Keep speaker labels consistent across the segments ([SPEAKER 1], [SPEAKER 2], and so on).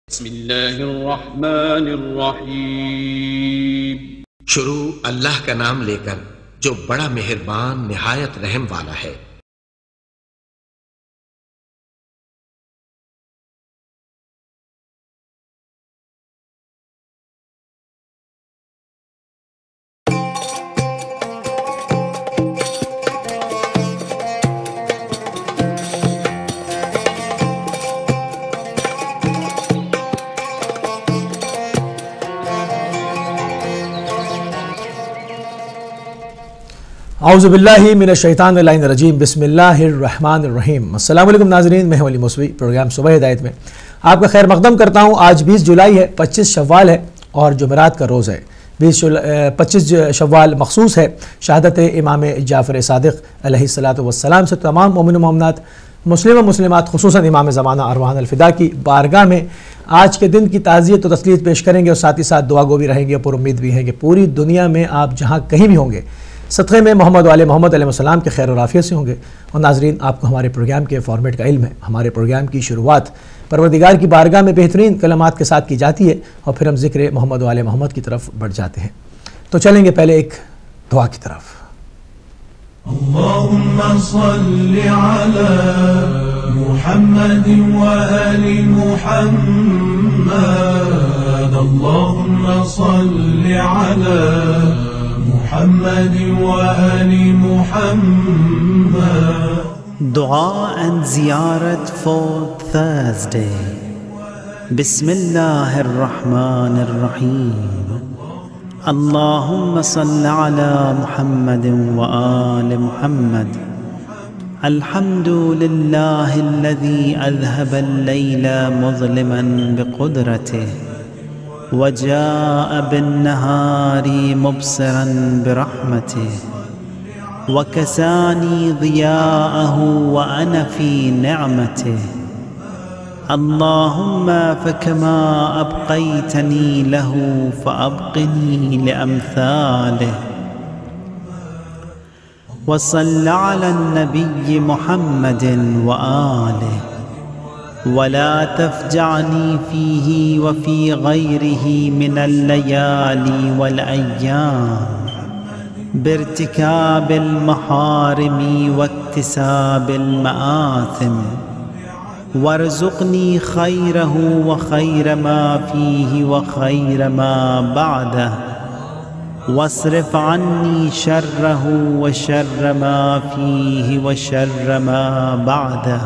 [SPEAKER 1] बिस्मिल्लाहिर्रहमानिर्रहीम।
[SPEAKER 2] शुरू अल्लाह का नाम लेकर जो बड़ा मेहरबान निहायत रहम वाला है।
[SPEAKER 3] औज़ुबिल्लाहि मिनश्शैतानिर्रजीम बिस्मिल्लाहिर्रहमानिर्रहीम। अस्सलाम वालेकुम नाज़रीन, मैं अली मौसवी प्रोग्राम सुबह हिदायत में आपका खैर मकदम करता हूँ। आज 20 जुलाई है, 25 शव्वाल है और जुमेरात का रोज़ है। 25 शव्वाल मखसूस है शहादत इमाम जाफ़र सादिक़ अलैहिस्सलातु वस्सलाम से तमाम मोमिन व मोमिनात, मुस्लिम व मुस्लिमात, खुसूसन इमाम ज़माना अरवान अल-फ़िदा की बारगाह में आज के दिन की ताज़ियत व तस्लीत पेश करेंगे और साथ ही साथ दुआ गो भी रहेंगे और पुरुम्मीद भी हैं कि पूरी दुनिया में आप जहाँ कहीं भी होंगे सदक़े में मोहम्मद वाले मोहम्मद अलैहिस्सलाम के खैर और आफ़ियत से होंगे। और नाज़रीन, आपको हमारे प्रोग्राम के फॉर्मेट का इल्म है। हमारे प्रोग्राम की शुरुआत परवरदिगार की बारगाह में बेहतरीन कलमात के साथ की जाती है और फिर हम ज़िक्र मोहम्मद वाले मोहम्मद की तरफ बढ़ जाते हैं। तो चलेंगे पहले एक दुआ की तरफ।
[SPEAKER 4] अल्लाहुम्मा सल्लि अला मुहम्मदिन व आलि मुहम्मद। अल्लाहुम्मा सल्लि अला Muhammad wa ali Muhammad.
[SPEAKER 5] Dua and Ziyarat for Thursday. Bismillahir Rahmanir Rahim. Allahumma salli ala Muhammadin wa ali Muhammad. Alhamdulillahi alladhi adhhaba al-layla muzliman biqudratihi وجاء بالنهار مبصرا برحمته وكساني ضياءه وأنا في نعمته. اللهم فكما أبقيتني له فأبقني لأمثاله. وصل على النبي محمد وآله ولا تفجعني فيه وفي غيره من الليالي والأيام بارتكاب المحارم واكتساب المآثم، وارزقني خيره وخير ما فيه وخير ما بعده، واصرف عني شره وشر ما فيه وشر ما بعده.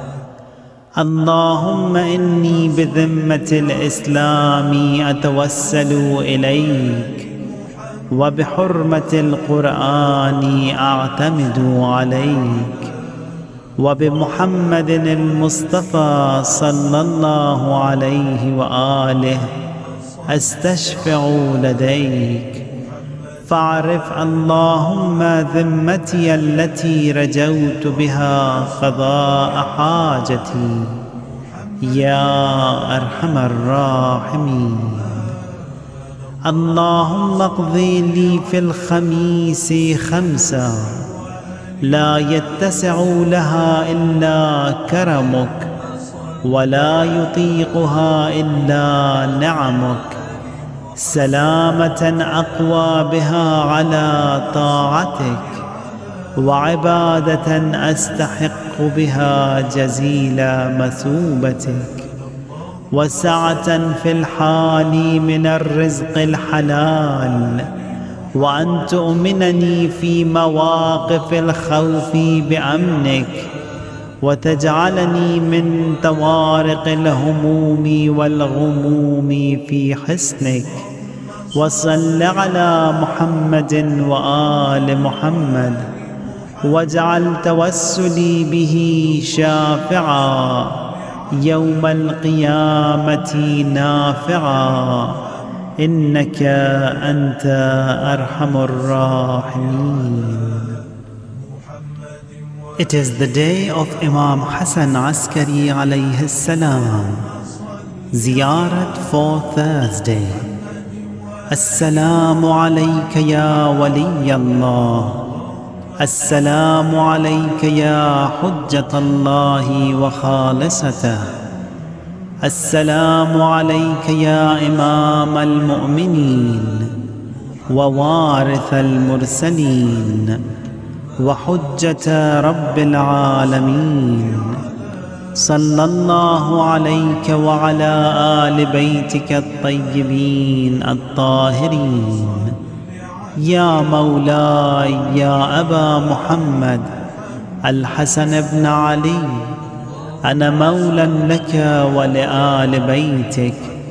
[SPEAKER 5] اللهم إني بذمة الإسلام أتوسل إليك وبحرمة القرآن أعتمد عليك وبمحمد المصطفى صلى الله عليه وآله أستشفع لديك. فاعرف اللهم ذمتي التي رجوت بها قضاء حاجتي يا أرحم الراحمين. اللهم اقضي لي في الخميس خمسا لا يتسع لها إلا كرمك ولا يطيقها إلا نعمك، سلامة أقوى بها على طاعتك وعبادة أستحق بها جزيل مثوبتك، وسعة في الحال من الرزق الحلال، وأن تؤمنني في مواقف الخوف بأمنك وتجعلني من طوارق الهموم والغموم في حسنك. وصل على محمد وآل محمد واجعل توسلي به شافعا يوم القيامة نافعا، إنك أنت أرحم الراحمين. It is the day of Imam Hassan Askari alayhi salam. Ziyarat for Thursday. Assalamu alayka ya wali Allah. السلام عليك يا حجة الله وخالصته. السلام عليك يا إمام المؤمنين ووارث المرسلين وحجة رب العالمين، صلى الله عليك وعلى آل بيتك الطيبين الطاهرين. يا مولاي يا أبا محمد الحسن بن علي، أنا مولى لك ولآل بيتك،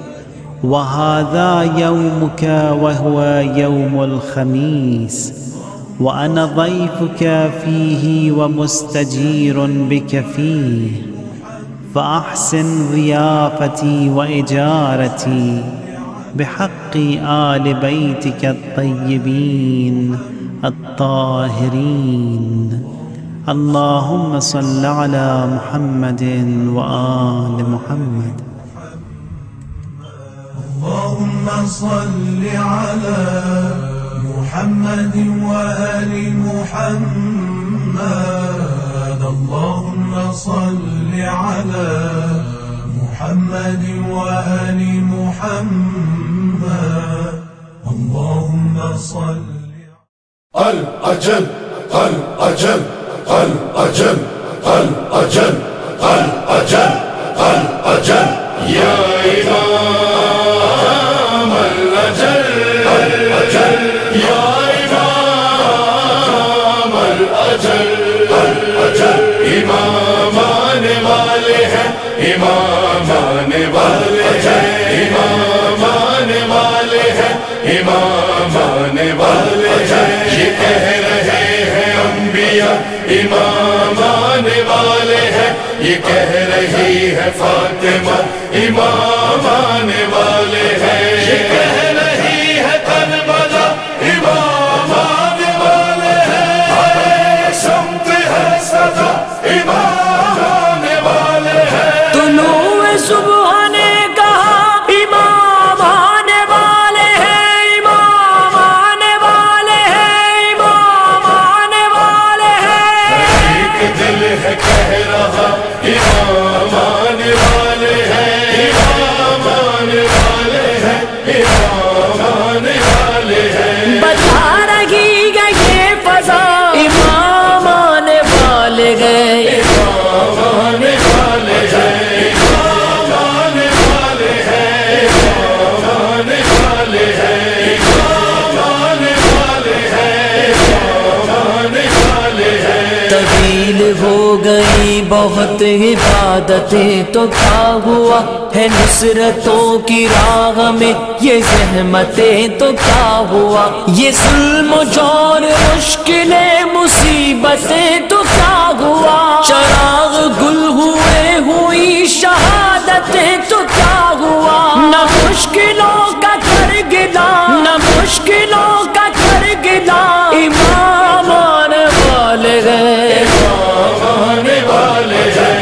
[SPEAKER 5] وهذا يومك وهو يوم الخميس، وأنا ضيفك فيه ومستجير بك فيه، فأحسن ضيافتي وإجارتي بحق آل بيتك الطيبين الطاهرين. اللهم صل على محمد وآل محمد.
[SPEAKER 4] اللهم صل على محمد وآل محمد. اللهم صل على محمد وآل محمد. اللهم صل.
[SPEAKER 1] الأجل الأجل الأجل الأجل الأجل الأجل يا إمام الأجل الأجل يا إمام الأجل الأجل إمامان والے ہیں إمامان والے ہیں إمامان والے ہیں إمامان والے ہیں. یہ کہہ رہے ہیں انبیاء امامان والے ہیں، یہ کہہ رہی ہے فاطمہ امامان والے ہیں، یہ کہہ رہی ہے کربلا امامان والے ہیں، ہر سمت ہے صدا امامان والے ہیں.
[SPEAKER 6] طلوع صبح نے کہا امامان والے ہیں، امامان والے ہیں، امامان والے ہیں.
[SPEAKER 1] ایک دل ہے کہہ رہا امامان والے ہیں، امامان والے ہیں، امامان والے ہیں.
[SPEAKER 6] بتا رہی ہے یہ فضا امامان والے گئے،
[SPEAKER 1] امامان والے ہیں، امامان والے ہیں، امامان والے ہیں، امامان والے ہیں، امامان والے ہیں.
[SPEAKER 6] طویل ہو گئی بہت عبادتیں تو کیا ہوا ہے نصرتوں کی راہ میں یہ زحمتیں تو کیا ہوا، یہ ظلم و جور مشکلیں مصیبتیں تو کیا ہوا، چراغ گل ہوئے ہوئی شہادتیں تو کیا ہوا. نہ مشکلوں کا کر گلا، نہ مشکلوں کا کر گلا، امامان والے گئے،
[SPEAKER 1] امامان والے ہیں،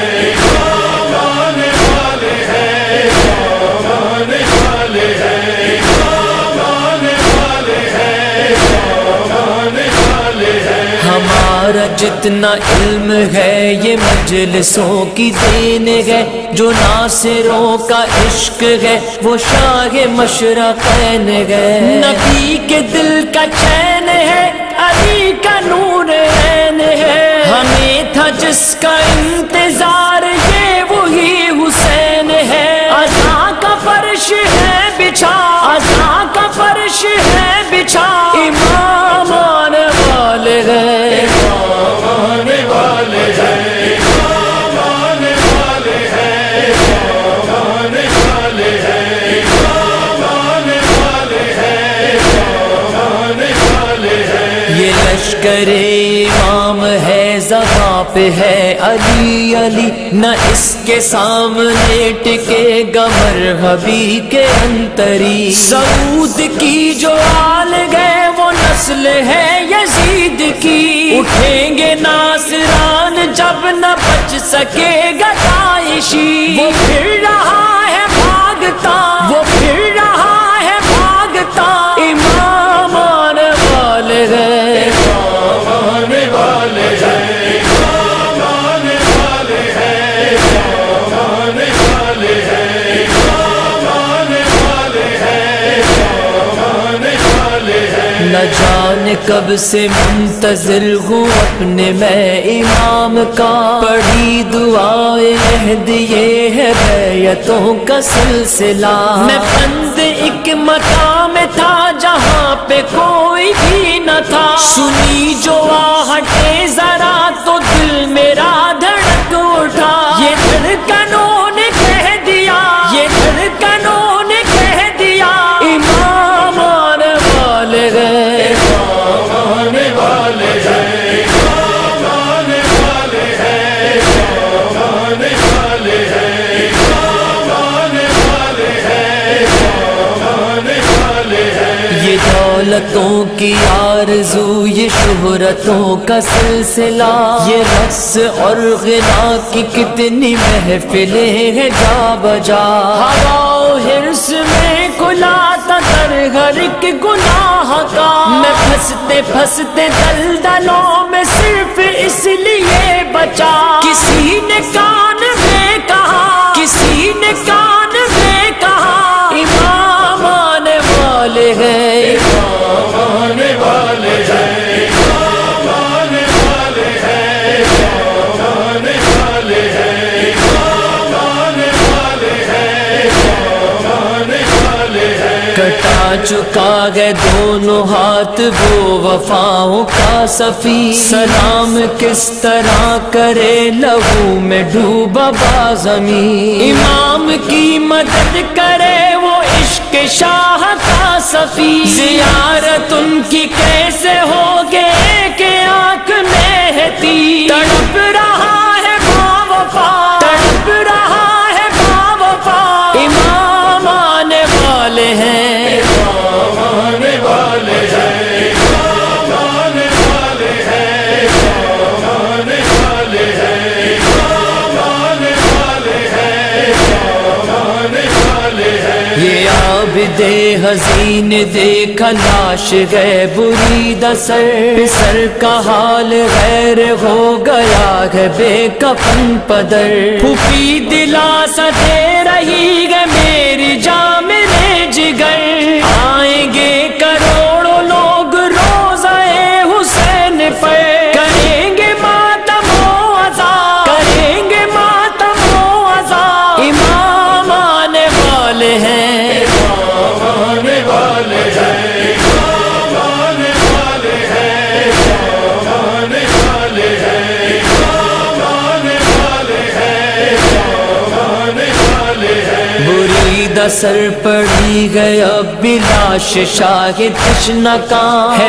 [SPEAKER 1] امامان والے ہیں، امامان والے ہیں، امامان والے ہیں، امامان والے ہیں.
[SPEAKER 6] ہمارا جتنا علم ہے یہ مجلسوں کی دین ہے، جو ناصروں کا عشق ہے وہ شاہ مشرقین ہے. نبی کے دل کا چین ہے، علی کا نور عین ہے، ہمیں تھا جس کا انتظار یہ وہی حسین ہے. عزا کا فرش ہے بچھا، عزا کا فرش ہے بچھا، امامان والے گئے،
[SPEAKER 1] امامان والے ہیں، امامان والے ہیں، امامان والے ہیں، امامان والے ہیں، امامان والے ہیں.
[SPEAKER 6] یہ لشکر امام ہے زباں پہ ہے علی علی، نہ اس کے سامنے ٹکے گا مرحبی کے انتری. سعود کی جو آل گئے وہ نسل ہے یزید کی، اٹھیں گے ناصران جب نہ بچ سکے گا عائشی. وہ پھر رہا ہے بھاگتا، وہ پھر رہا ہے بھاگتا، امامان والے گئے،
[SPEAKER 1] امامان والے ہیں، امامان والے ہیں، امامان والے ہیں.
[SPEAKER 6] نہ جانے کب سے منتظر ہوں اپنے میں امام کا، پڑھی دعائے عہد یہ ہے بیعتوں کا سلسلہ، میں بند ایک مقام تھا جہاں پہ کوئی بھی نہ تھا، سنی جو آہٹیں ذرا تو دل میرا دھڑک اٹھا، یہ دھڑکنوں نے کہہ دیا، یہ دھڑکنوں نے کہہ دیا امام آنے والے ہیں،
[SPEAKER 1] امام آنے والے ہیں، امام آنے والے ہیں، امام آنے والے ہیں، امام آنے والے ہیں، امام آنے والے ہیں۔
[SPEAKER 6] یہ دولتوں کی آرزو، یہ شہرتوں کا سلسلہ، یہ رقص اور غنا کی کتنی محفلیں ہیں جا بجا، ہوا و حرص میں کھلا تھا در ہر ایک گناہ کا، میں پھنستے پھنستے دلدلوں میں صرف اس لیے بچا، کسی نے کان میں کہا، کسی نے کان میں کہا امام آنے والے ہیں،
[SPEAKER 1] امام آنے والے ہیں، امام آنے والے ہیں، امام آنے والے ہیں، امام آنے والے ہیں، امام آنے والے ہیں۔
[SPEAKER 6] کٹا چکا ہے دونوں ہاتھ وہ وفاؤں کا صفی، سلام کس طرح کرے لہو میں ڈوبا بازمی، امام کی مدد کرے وہ عشق شاہ کا صفی، زیارت ان کی کیسے ہوگے کہ آنکھ میں ہے تیر، تڑپ رہا ہے با وفا، تڑپ رہا ہے با وفا امام آنے والے ہیں،
[SPEAKER 1] امام آنے والے ہیں، امام آنے والے ہیں، امام آنے والے ہیں، امام آنے والے ہیں، امام آنے والے ہیں۔
[SPEAKER 6] یہ عابد حزین دیکھا لاش گئے بریدہ سر کا حال غیر ہو گیا ہے بے کفن پدر، پھوپھی دلاسا دے رہی ہے میری جان میرے جگر، آئیں گے کروڑوں لوگ روزہ حسین پر، کریں گے ماتم و عزا، کریں گے ماتم و عزا امام آنے والے ہیں،
[SPEAKER 1] امام آنے والے ہیں، امام آنے والے ہیں، امام آنے والے ہیں، امام آنے والے ہیں، امام آنے والے ہیں۔
[SPEAKER 6] بریدہ سر پڑی گئے اب بھی لاش شاہ تشنہ کا ہے،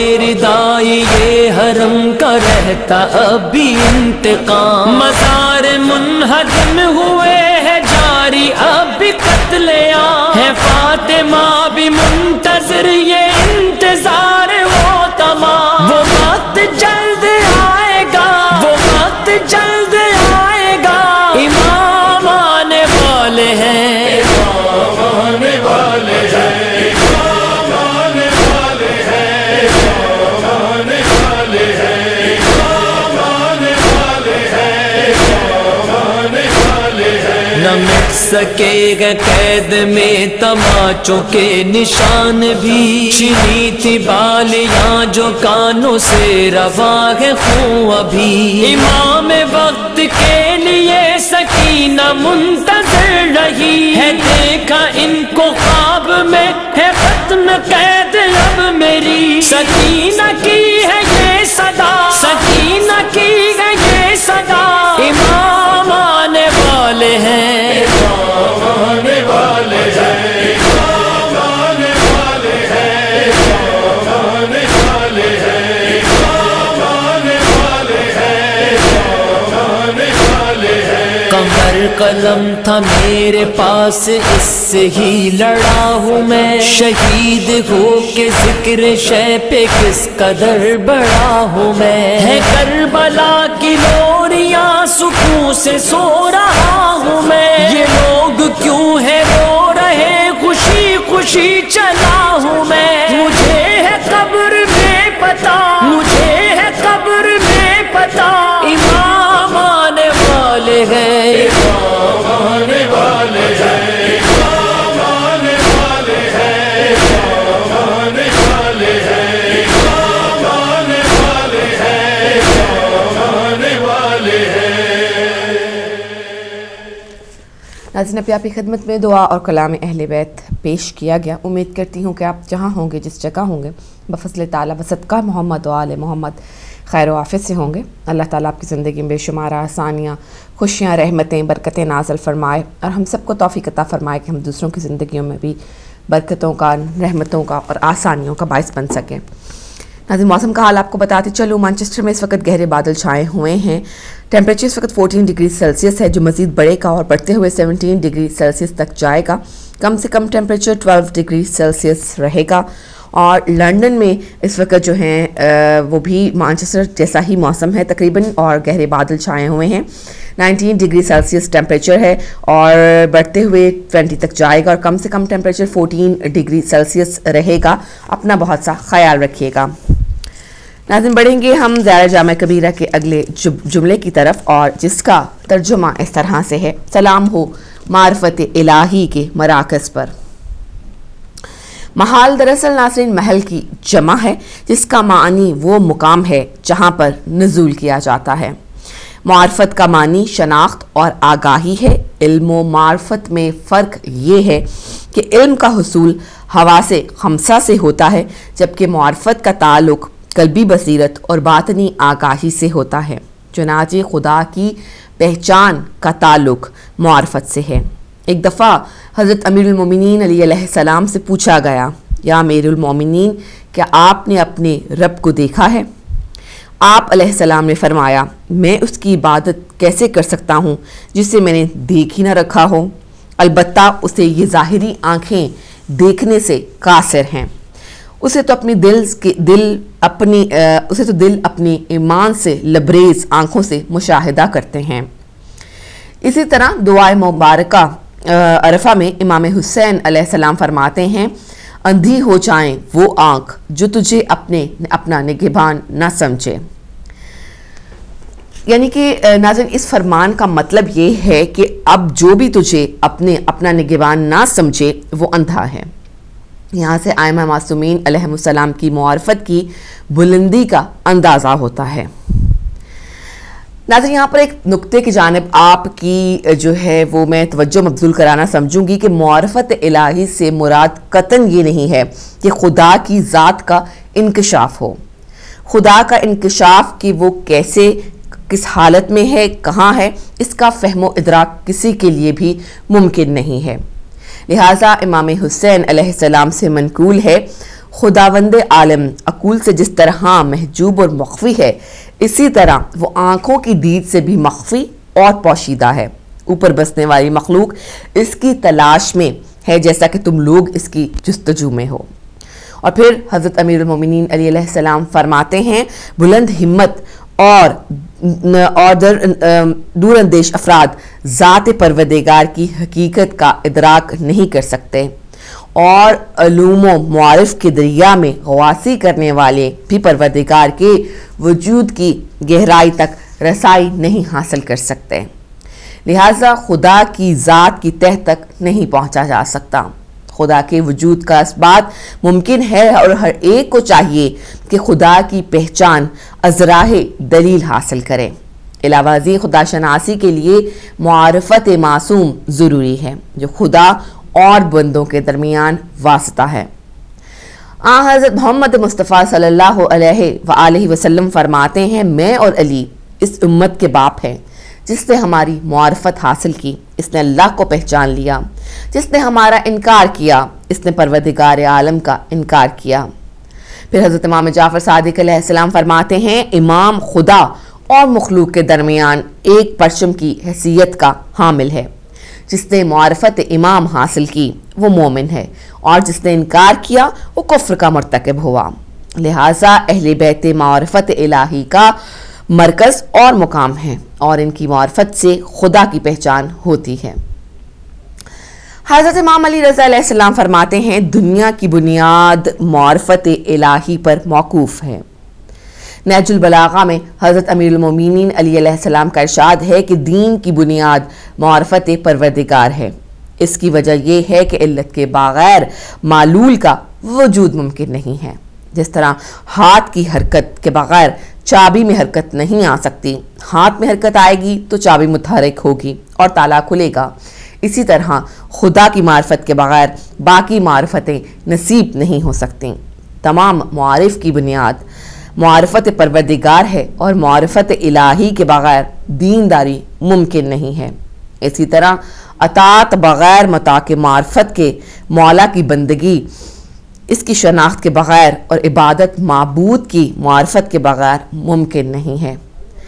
[SPEAKER 6] بیردائی یہ حرم کا رہتا اب بھی انتقام، مزار منہدم ہوئے ہے جاری اب بھی قتل عام، ہے فاطمہ بھی منتظر یہ انتظار وہ تمام، وہ وقت جلد آئے گا، وہ وقت جلد آئے گا امام آنے والے ہیں،
[SPEAKER 1] امام آنے والے ہیں، امام آنے والے ہیں، امام آنے والے ہیں، امام آنے والے ہیں، امام آنے والے ہیں۔
[SPEAKER 6] نہ مٹ سکے گا قید میں تماچوں کے نشان بھی، چنی تھی بالیاں جو کانوں سے روا ہے خون ابھی، امام وقت کے لیے سکینہ منتظر رہی ہے، دیکھا ان کو خواب میں ہے ختم قید اب میری، سکینہ کی ہے یہ صدا، سکینہ کی ہے یہ صدا امام آنے والے ہیں،
[SPEAKER 1] امام آنے والے ہیں، امام آنے والے ہیں، امام آنے والے ہیں، امام آنے والے ہیں، امام آنے والے ہیں۔
[SPEAKER 6] کمر قلم تھا میرے پاس اس سے ہی لڑا ہوں میں، شہید ہو کے ذکر شے پہ کس قدر بڑا ہوں میں، ہے کربلا کی لوریاں سکون سے سو رہا ہوں میں، یہ لوگ کیوں ہے رو رہے خوشی خوشی چلا ہوں میں، مجھے ہے قبر میں پتا، مجھے ہے قبر میں پتا امام آنے والے ہیں،
[SPEAKER 1] امام آنے والے ہیں، امام آنے والے ہیں، امام آنے والے ہیں،
[SPEAKER 7] ناظرین اپنی آپ کی خدمت میں دعا اور کلام اہل بیت پیش کیا گیا. امید کرتی ہوں کہ آپ جہاں ہوں گے، جس جگہ ہوں گے، بفضل تعالیٰ بصدقہ محمد و آل محمد خیر و عافیت سے ہوں گے. اللہ تعالیٰ آپ کی زندگی میں بے شمار آسانیاں، خوشیاں، رحمتیں، برکتیں نازل فرمائے اور ہم سب کو توفیق عطا فرمائے کہ ہم دوسروں کی زندگیوں میں بھی برکتوں کا، رحمتوں کا اور آسانیوں کا باعث بن سکیں. ناظرین موسم کا حال آپ کو بتاتے چلو. مانچسٹر میں اس وقت گہرے بادل چھائے ہوئے ہیں. ٹیمپریچر اس وقت 14 ڈگری سیلسیس ہے، جو مزید بڑھے گا اور بڑھتے ہوئے 17 ڈگری سیلسیس تک جائے گا. کم سے کم ٹیمپریچر 12 ڈگری سیلسیس رہے گا. اور لنڈن میں اس وقت جو ہیں وہ بھی مانچسٹر جیسا ہی موسم ہے تقریباً، اور گہرے بادل چھائے ہوئے ہیں. 19 ڈگری سیلسیس ٹیمپریچر ہے اور بڑھتے ہوئے 20 تک جائے گا، اور کم سے کم ٹیمپریچر 14 ڈگری سیلسیس رہے گا. اپنا بہت سا خیال رکھیے گا. ناظرین بڑھیں گے ہم زیارہ جامع کبیرہ کے اگلے جملے کی طرف، اور جس کا ترجمہ اس طرح سے ہے: سلام ہو معرفت الہی کے مراکز پر. محال دراصل ناظرین محل کی جمع ہے، جس کا معنی وہ مقام ہے جہاں پر نزول کیا جاتا ہے. معرفت کا معنی شناخت اور آگاہی ہے. علم و معرفت میں فرق یہ ہے کہ علم کا حصول حواس خمسہ سے ہوتا ہے، جبکہ معرفت کا تعلق قلبی بصیرت اور باطنی آگاہی سے ہوتا ہے. چنانچہ خدا کی پہچان کا تعلق معرفت سے ہے. ایک دفعہ حضرت امیر المومنین علیہ السلام سے پوچھا گیا: یا امیر المومنین، کیا آپ نے اپنے رب کو دیکھا ہے؟ آپ علیہ السلام نے فرمایا: میں اس کی عبادت کیسے کر سکتا ہوں جسے میں نے دیکھ ہی نہ رکھا ہو؟ البتہ اسے یہ ظاہری آنکھیں دیکھنے سے قاصر ہیں. اسے تو دل اپنی ایمان سے لبریز آنکھوں سے مشاہدہ کرتے ہیں. اسی طرح دعائے مبارکہ عرفہ میں امام حسین علیہ السلام فرماتے ہیں: اندھی ہو جائیں وہ آنکھ جو تجھے اپنا نگہبان نہ سمجھے. یعنی کہ ناظرین اس فرمان کا مطلب یہ ہے کہ اب جو بھی تجھے اپنا نگہبان نہ سمجھے وہ اندھا ہے. یہاں سے ائمہ معصومین علیہ السلام کی معرفت کی بلندی کا اندازہ ہوتا ہے. ناظرین یہاں پر ایک نقطے کی جانب آپ کی جو ہے وہ میں توجہ مبذول کرانا سمجھوں گی کہ معرفت الہی سے مراد قطعاً یہ نہیں ہے کہ خدا کی ذات کا انکشاف ہو. خدا کا انکشاف کہ وہ کیسے، کس حالت میں ہے، کہاں ہے، اس کا فہم و ادراک کسی کے لیے بھی ممکن نہیں ہے. لہٰذا امام حسین علیہ السلام سے منقول ہے: خداوند عالم عقول سے جس طرح محجوب اور مخفی ہے، اسی طرح وہ آنکھوں کی دید سے بھی مخفی اور پوشیدہ ہے. اوپر بسنے والی مخلوق اس کی تلاش میں ہے جیسا کہ تم لوگ اس کی جستجو میں ہو. اور پھر حضرت امیر المومنین علیہ السلام فرماتے ہیں: بلند ہمت اور دور اندیش افراد ذات پروردگار کی حقیقت کا ادراک نہیں کر سکتے، اور علوم و معارف کے دریا میں غواصی کرنے والے بھی پروردگار کے وجود کی گہرائی تک رسائی نہیں حاصل کر سکتے. لہٰذا خدا کی ذات کی تہ تک نہیں پہنچا جا سکتا. خدا کے وجود کا اثبات ممکن ہے، اور ہر ایک کو چاہیے کہ خدا کی پہچان از راہ دلیل حاصل کرے. علاوہ ازیں خدا شناسی کے لیے معرفت معصوم ضروری ہے، جو خدا اور بندوں کے درمیان واسطہ ہے. حضرت محمد مصطفیٰ صلی اللہ علیہ وآلہ وسلم فرماتے ہیں: میں اور علی اس امت کے باپ ہیں. جس نے ہماری معرفت حاصل کی اس نے اللہ کو پہچان لیا. جس نے ہمارا انکار کیا اس نے پروردگار عالم کا انکار کیا. پھر حضرت امام جعفر صادق علیہ السلام فرماتے ہیں: امام خدا اور مخلوق کے درمیان ایک پرچم کی حیثیت کا حامل ہے. جس نے معرفت امام حاصل کی وہ مومن ہے، اور جس نے انکار کیا وہ کفر کا مرتکب ہوا. لہٰذا اہل بیت معرفت الہی کا مرکز اور مقام ہے، اور ان کی معرفت سے خدا کی پہچان ہوتی ہے. حضرت امام علی رضا علیہ السلام فرماتے ہیں: دنیا کی بنیاد معرفت الہی پر موقوف ہے. نہج البلاغہ میں حضرت امیر المومنین علیہ السلام کا ارشاد ہے کہ دین کی بنیاد معرفت پروردگار ہے. اس کی وجہ یہ ہے کہ علت کے بغیر معلول کا وجود ممکن نہیں ہے. جس طرح ہاتھ کی حرکت کے بغیر چابی میں حرکت نہیں آ سکتی، ہاتھ میں حرکت آئے گی تو چابی متحرک ہوگی اور تالا کھلے گا. اسی طرح خدا کی معرفت کے بغیر باقی معرفتیں نصیب نہیں ہو سکتیں۔ تمام معارف کی بنیاد معرفت پروردگار ہے اور معرفت الہی کے بغیر دینداری ممکن نہیں ہے۔ اسی طرح اطاعت بغیر مطاع کے معرفت کے مولا کی بندگی، اس کی شناخت کے بغیر اور عبادت معبود کی معرفت کے بغیر ممکن نہیں ہے۔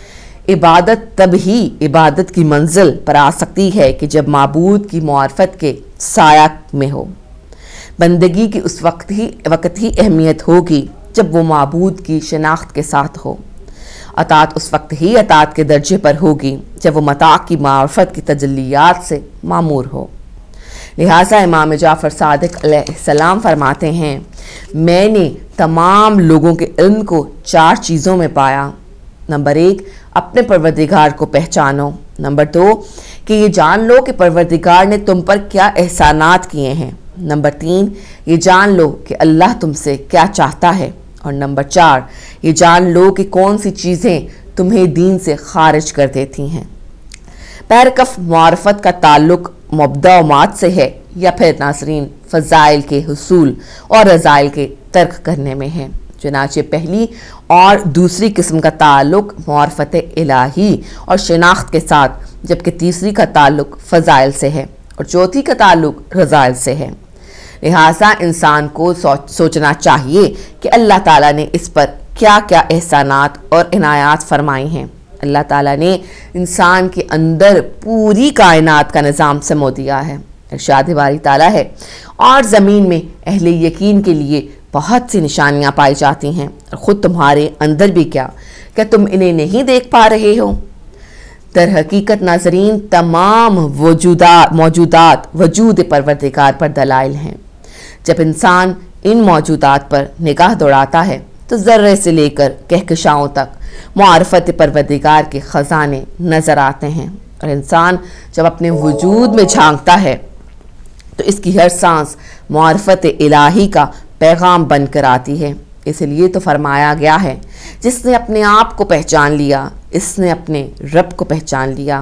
[SPEAKER 7] عبادت تب ہی عبادت کی منزل پر آ سکتی ہے کہ جب معبود کی معرفت کے سایہ میں ہو۔ بندگی کی اس وقت ہی اہمیت ہوگی جب وہ معبود کی شناخت کے ساتھ ہو۔ اطاعت اس وقت ہی اطاعت کے درجے پر ہوگی جب وہ مطاع کی معرفت کی تجلیات سے معمور ہو۔ لہٰذا امام جعفر صادق علیہ السلام فرماتے ہیں، میں نے تمام لوگوں کے علم کو 4 چیزوں میں پایا۔ نمبر 1، اپنے پروردگار کو پہچانو۔ نمبر 2، کہ یہ جان لو کہ پروردگار نے تم پر کیا احسانات کیے ہیں۔ نمبر 3، یہ جان لو کہ اللہ تم سے کیا چاہتا ہے۔ اور نمبر 4، یہ جان لو کہ کون سی چیزیں تمہیں دین سے خارج کر دیتی ہیں۔ پیرکف معرفت کا تعلق مبدا و مات سے ہے یا پھر ناظرین فضائل کے حصول اور رذائل کے ترک کرنے میں ہے۔ چنانچہ پہلی اور دوسری قسم کا تعلق معرفت الہی اور شناخت کے ساتھ، جبکہ تیسری کا تعلق فضائل سے ہے اور چوتھی کا تعلق رذائل سے ہے۔ لہٰذا انسان کو سوچنا چاہیے کہ اللہ تعالیٰ نے اس پر کیا کیا احسانات اور عنایات فرمائی ہیں۔ اللہ تعالیٰ نے انسان کے اندر پوری کائنات کا نظام سمو دیا ہے۔ ارشاد باری تعالیٰ ہے، اور زمین میں اہل یقین کے لیے بہت سی نشانیاں پائی جاتی ہیں، اور خود تمہارے اندر بھی کیا تم انہیں نہیں دیکھ پا رہے ہو؟ در حقیقت ناظرین تمام موجودات وجود پروردگار پر دلائل ہیں۔ جب انسان ان موجودات پر نگاہ دوڑاتا ہے تو ذرے سے لے کر کہکشاؤں تک معرفت پروردگار کے خزانے نظر آتے ہیں، اور انسان جب اپنے وجود میں جھانکتا ہے تو اس کی ہر سانس معرفت الہی کا پیغام بن کر آتی ہے۔ اس لیے تو فرمایا گیا ہے، جس نے اپنے آپ کو پہچان لیا اس نے اپنے رب کو پہچان لیا۔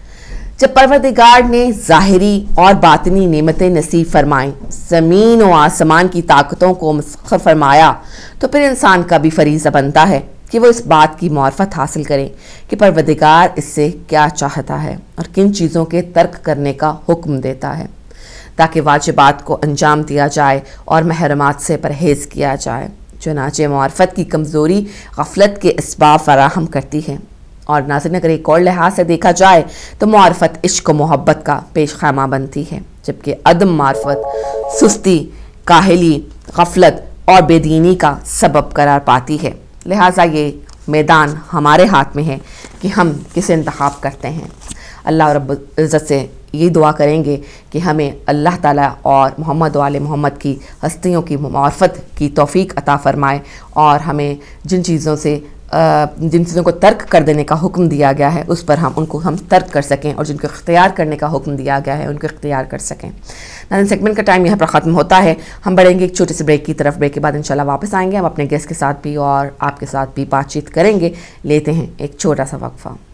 [SPEAKER 7] جب پروردگار نے ظاہری اور باطنی نعمتیں نصیب فرمائیں، زمین و آسمان کی طاقتوں کو مسخر فرمایا، تو پھر انسان کا بھی فریضہ بنتا ہے کہ وہ اس بات کی معرفت حاصل کرے کہ پروردگار اس سے کیا چاہتا ہے اور کن چیزوں کے ترک کرنے کا حکم دیتا ہے، تاکہ واجبات کو انجام دیا جائے اور محرمات سے پرہیز کیا جائے۔ چنانچہ معرفت کی کمزوری غفلت کے اسباب فراہم کرتی ہے، اور ناظرین اگر ایک اور لحاظ سے دیکھا جائے تو معرفت عشق و محبت کا پیش خیمہ بنتی ہے، جبکہ عدم معرفت سستی، کاہلی، غفلت اور بے دینی کا سبب قرار پاتی ہے۔ لہٰذا یہ میدان ہمارے ہاتھ میں ہے کہ ہم کس انتخاب کرتے ہیں۔ اللہ رب العزت سے یہ دعا کریں گے کہ ہمیں اللہ تعالیٰ اور محمد و آل محمد کی ہستیوں کی معرفت کی توفیق عطا فرمائے، اور ہمیں جن چیزوں کو ترک کر دینے کا حکم دیا گیا ہے اس پر ان کو ترک کر سکیں، اور جن کو اختیار کرنے کا حکم دیا گیا ہے ان کو اختیار کر سکیں۔ ناظرین سیگمنٹ کا ٹائم یہاں پر ختم ہوتا ہے، ہم بڑھیں گے ایک چھوٹے سے بریک کی طرف۔ بریک کے بعد انشاءاللہ واپس آئیں گے، ہم اپنے گیسٹ کے ساتھ بھی اور آپ کے ساتھ بھی بات چیت کریں گے۔ لیتے ہیں ایک چھوٹا سا وقفہ۔